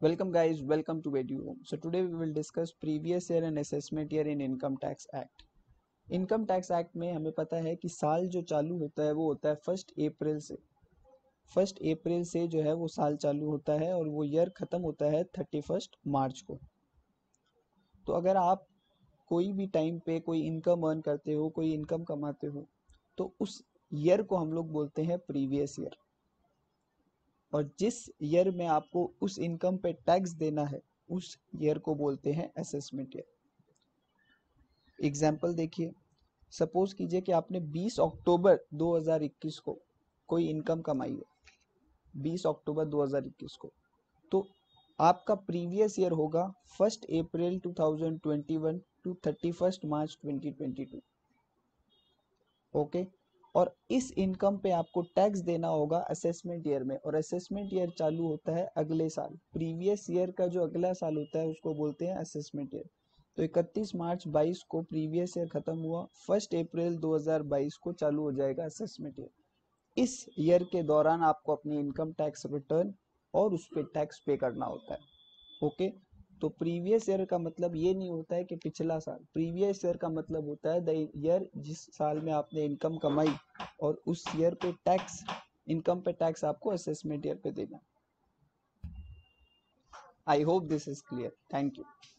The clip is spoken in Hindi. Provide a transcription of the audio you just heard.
Welcome guys, welcome to Edu. So today we will discuss previous year and assessment year in Income Tax Act. Income tax act में हमें पता है कि साल जो चालू होता है वो होता है 1 अप्रैल से। 1 अप्रैल से जो है वो साल चालू होता है और वो ईयर ख़त्म होता है 31 मार्च को। तो अगर आप कोई भी टाइम पे कोई इनकम अर्न करते हो, कोई इनकम कमाते हो, तो उस ईयर को हम लोग बोलते हैं प्रीवियस ईयर। और जिस ईयर में आपको उस इनकम पे टैक्स देना है उस ईयर को बोलते हैं असेसमेंट ईयर। एग्जाम्पल देखिए, सपोज कीजिए कि आपने 20 अक्टूबर 2021 को कोई इनकम कमाई है। 20 अक्टूबर 2021 को तो आपका प्रीवियस ईयर होगा 1 अप्रैल 2021 टू 31 मार्च 2022। ओके, और इस इनकम पे आपको टैक्स देना होगा असेसमेंट ईयर में, और असेसमेंट ईयर चालू होता है अगले साल। प्रीवियस ईयर का जो अगला साल होता है उसको बोलते हैं असेसमेंट ईयर। तो 31 मार्च 22 को प्रीवियस ईयर खत्म हुआ, 1 अप्रैल 2022 को चालू हो जाएगा असेसमेंट ईयर। इस ईयर के दौरान आपको अपनी इनकम टैक्स रिटर्न और उस पर टैक्स पे करना होता है। ओके, तो प्रीवियस ईयर का मतलब ये नहीं होता है कि पिछला साल। प्रीवियस ईयर का मतलब होता है द ईयर जिस साल में आपने इनकम कमाई, और उस ईयर पे टैक्स, इनकम पे टैक्स आपको असेसमेंट ईयर पे देना। I hope this is clear. Thank you.